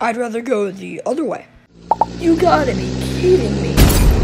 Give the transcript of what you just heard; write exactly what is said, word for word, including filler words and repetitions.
I'd rather go the other way. You gotta be kidding me.